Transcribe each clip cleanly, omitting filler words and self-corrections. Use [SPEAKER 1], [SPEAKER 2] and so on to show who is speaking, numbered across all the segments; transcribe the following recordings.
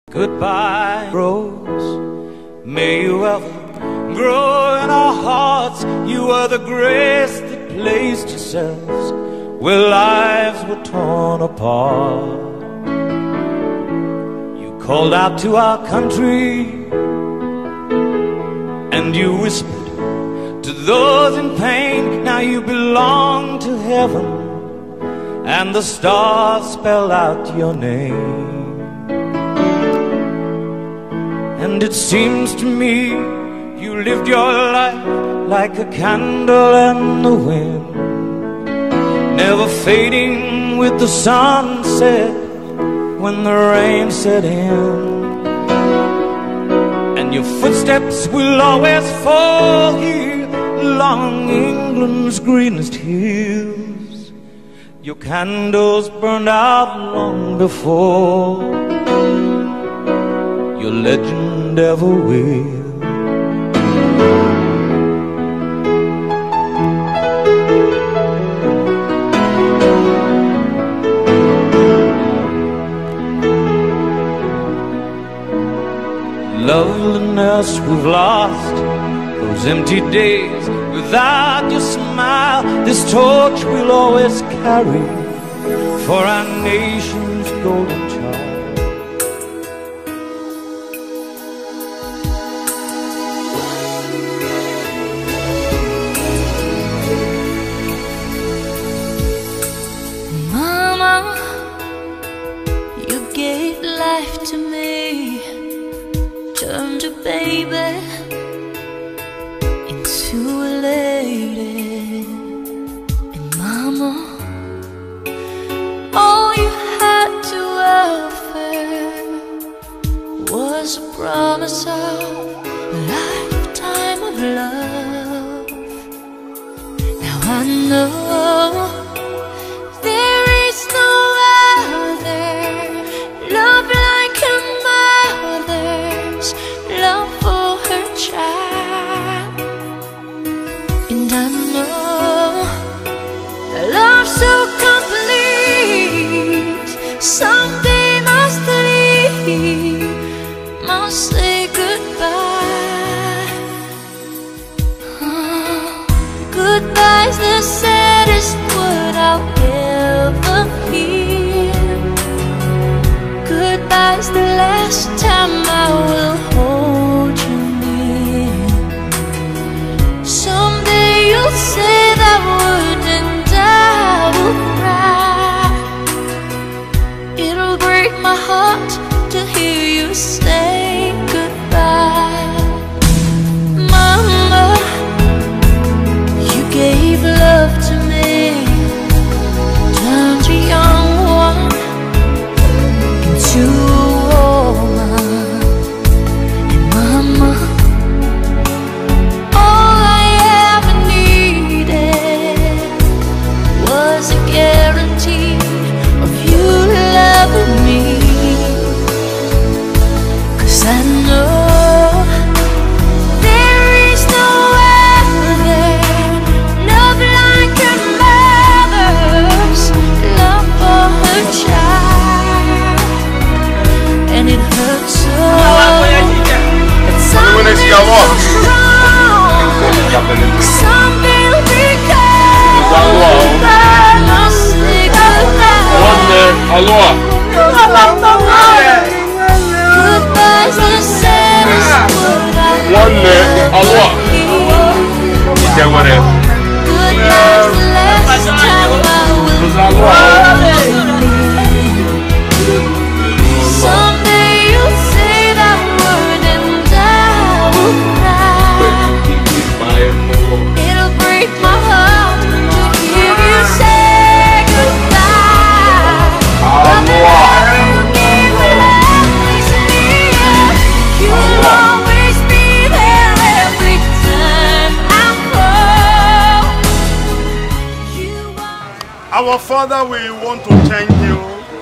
[SPEAKER 1] Goodbye, Rose, may you ever grow in our hearts. You are the grace that placed yourselves where lives were torn apart. You called out to our country and you whispered to those in pain. Now you belong to heaven and the stars spell out your name. And it seems to me you lived your life like a candle in the wind, never fading with the sunset when the rain set in. And your footsteps will always fall here along England's greenest hills. Your candles burned out long before your legend ever will. Loveliness we've lost, those empty days without your smile. This torch we'll always carry for our nation's golden child.
[SPEAKER 2] Life to me, turned a baby into a lady. And mama, all you had to offer was a promise of a lifetime of love. Now I know there is no other love like a mother's love for her child. And I know a love so complete someday must leave, must say goodbye. Goodbye's the saddest word I'll ever hear. Goodbye's the last time I will hold you near. Someday you'll say that word and I will cry. It'll break my heart to hear you say goodbye. Mama, you gave love to me, turned a young one to a woman. And mama, all I ever needed was a guarantee of you loving me. 'Cause I know there is no other love like a mother's love for her child. And it hurts so, but someday so strong. Someday it'll become goodbye, must say goodbye. Goodbye's the saddest word I'll ever hear. Goodbye's the last time I will hold you near. Someday you'll say that word and I will cry. It'll break my heart to hear you say goodbye. But the love you gave will always be here. You'll always be there every time I fall.
[SPEAKER 3] Our Father, we want to thank you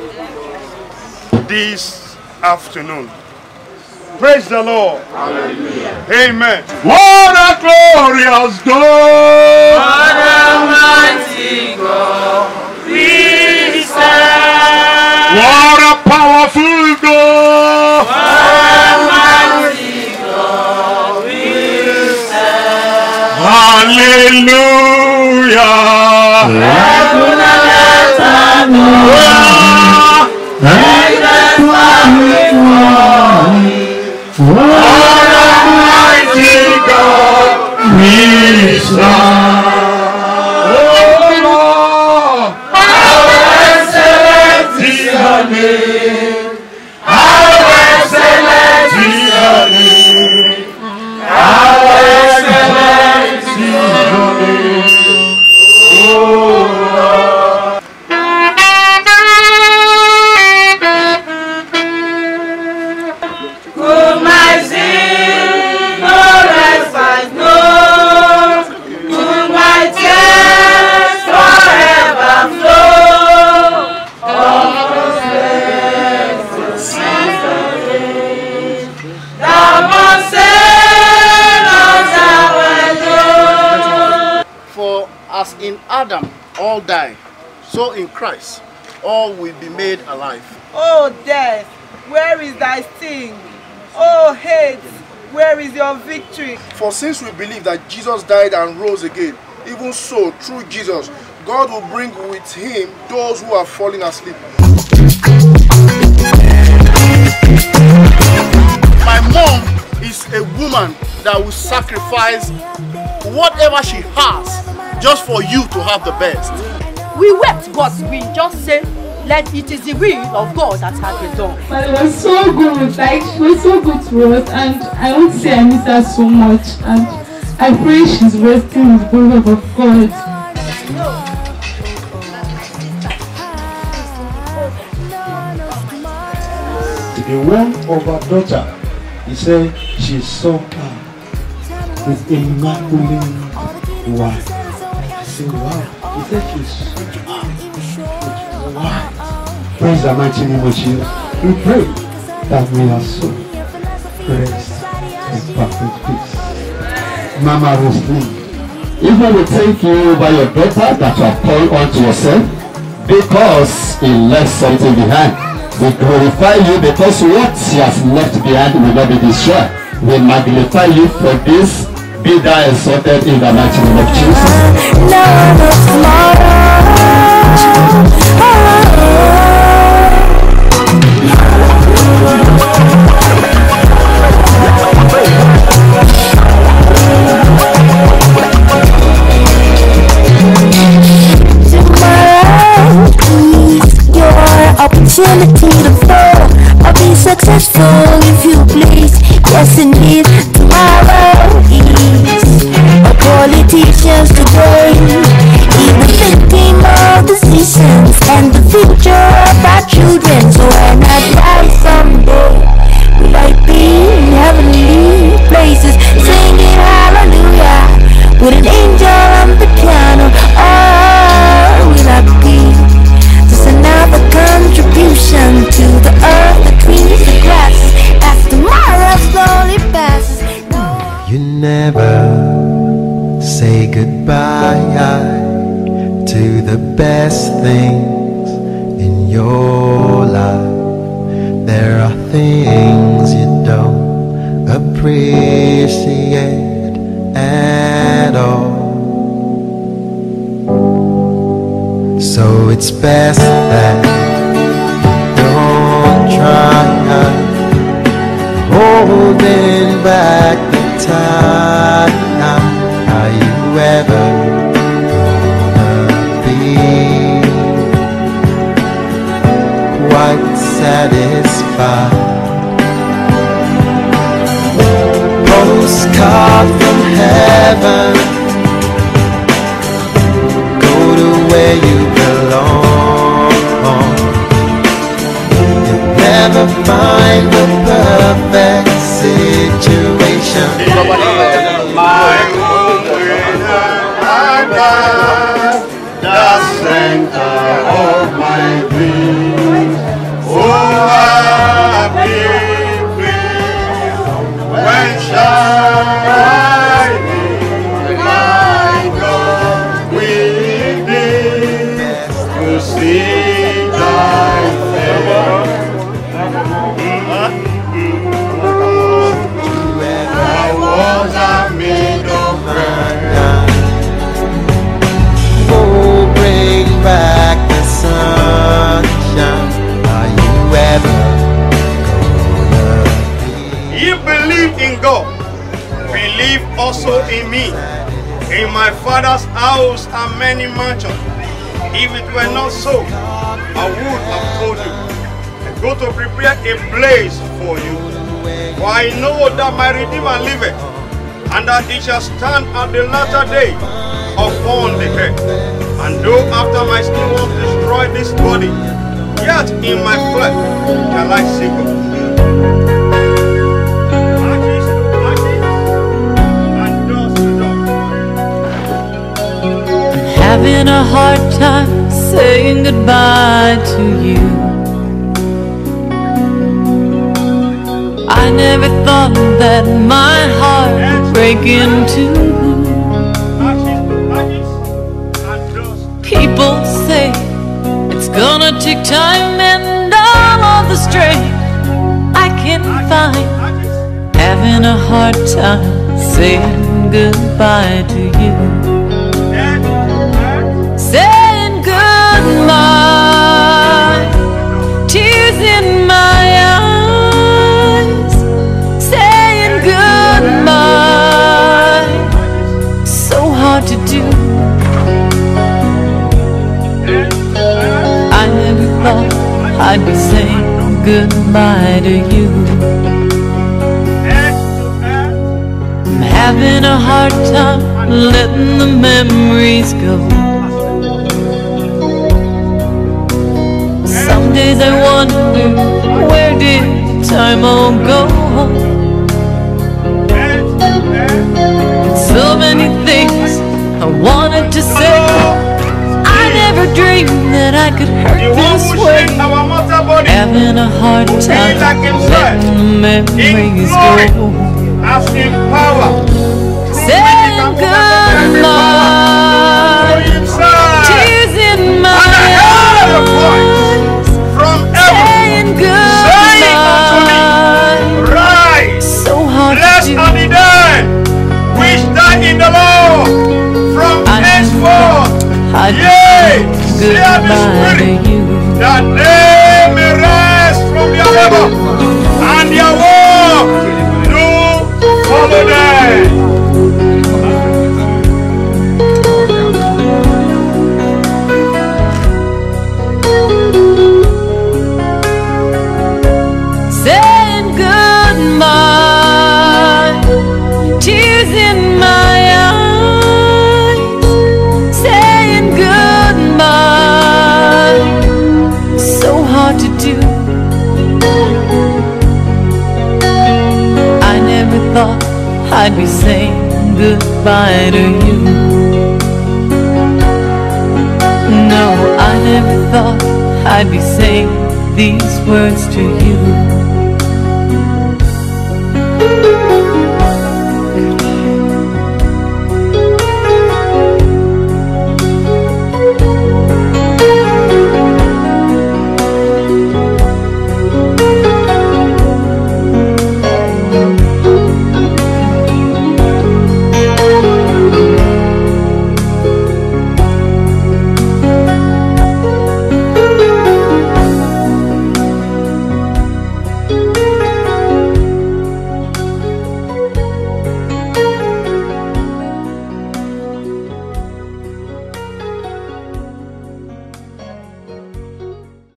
[SPEAKER 3] this afternoon. Praise the Lord. Hallelujah. Amen. What a glorious God!
[SPEAKER 4] What a mighty God we serve!
[SPEAKER 3] What a powerful God! Almighty God, we serve. Oh Lord, how excellent is your name. How excellent is your name. How excellent is your name. Oh Lord.
[SPEAKER 4] Could my sin no rest I know? Could my tears forever flow? All those days to see the day thou must save us our Lord.
[SPEAKER 5] For as in Adam all die, so in Christ all will be made alive.
[SPEAKER 6] Oh death, where is thy sting? Oh hate, where is your victory?
[SPEAKER 5] For since we believe that Jesus died and rose again, even so through Jesus, God will bring with him those who are falling asleep. My mom is a woman that will sacrifice whatever she has just for you to have the best.
[SPEAKER 7] We wept, but we just said, let it is the will of God that has been done.
[SPEAKER 8] But it was so good, like she was so good to us, and I would say I miss her so much, and I pray she's resting in the bosom of God.
[SPEAKER 9] The one of her daughter, he said she's so calm, with immaculate wife. I said, wow. He said she's so calm. Wow. Praise the mighty name of Jesus. We pray that we are so rest in perfect peace. Mama Roseline,
[SPEAKER 10] even we thank you by your daughter that you have called unto yourself, because he left something behind. We glorify you because what he has left behind will not be destroyed. We magnify you for this. Be thou exalted in the mighty name of Jesus.
[SPEAKER 2] Opportunity to fall or be successful if you please. Yes indeed, tomorrow is a politicians today, even thinking of decisions and the future of our children. So when I die someday, will I be in heavenly places singing hallelujah with an angel on the piano, or will I be just another contribution to the earth, the trees, the grass, as tomorrow slowly passes?
[SPEAKER 11] You never say goodbye to the best things in your life. There are things you don't appreciate at all. So it's best that don't try holding back the time. Are you ever gonna be quite satisfied? Postcard from heaven, go to where you belong. You'll never find the perfect situation.
[SPEAKER 3] My the center of my dreams. Oh, happy when shining, my God, with thee to see thy favor. I in God, believe also in me. In my Father's house are many mansions. If it were not so, I would have told you. I go to prepare a place for you. For I know that my Redeemer liveth, and that he shall stand at the latter day upon the earth. And though after my skin was destroyed this body, yet in my flesh shall I see God.
[SPEAKER 2] Having a hard time saying goodbye to you. I never thought that my heart would break in two. People say it's gonna take time and all of the strength I can find. Having a hard time saying goodbye to you. Saying goodbye, tears in my eyes. Saying goodbye, so hard to do. I never thought I'd be saying goodbye to you. I'm having a hard time letting the memories go. Some days I wonder, where did time all go? So many things I wanted to say. I never dreamed that I could hurt this way. Having a hard time letting the memories go.
[SPEAKER 3] Asking power,
[SPEAKER 2] saying goodbye, tears in my eyes.
[SPEAKER 3] From saying
[SPEAKER 2] goodbye,
[SPEAKER 3] rise,
[SPEAKER 2] so hard
[SPEAKER 3] blessed
[SPEAKER 2] to do.
[SPEAKER 3] are the dead which die in the Lord. From henceforth, yea, saith the Spirit, that they may rest from their labor and their work do follow them.
[SPEAKER 2] Saying goodbye, tears in my eyes. Saying goodbye, so hard to do. I never thought I'd be saying goodbye to you. No, I never thought I'd be saying these words to you.